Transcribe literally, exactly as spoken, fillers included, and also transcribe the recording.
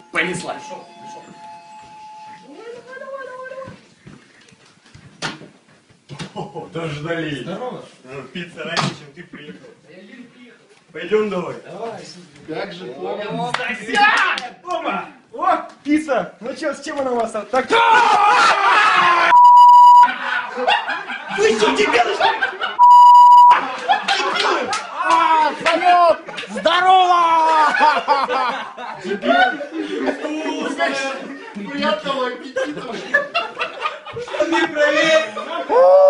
Понеслась. О, дождались. Здорово. Ну, пицца раньше, чем ты приехал. Пойдем давай. Давай. Как же плохо. Оба! О, пицца! Ну чё, с чем она у вас там? Так... Вы что, дебилы, что ли? Дебилы! А, салют! Здорово! Приятного аппетита! Ты проверь!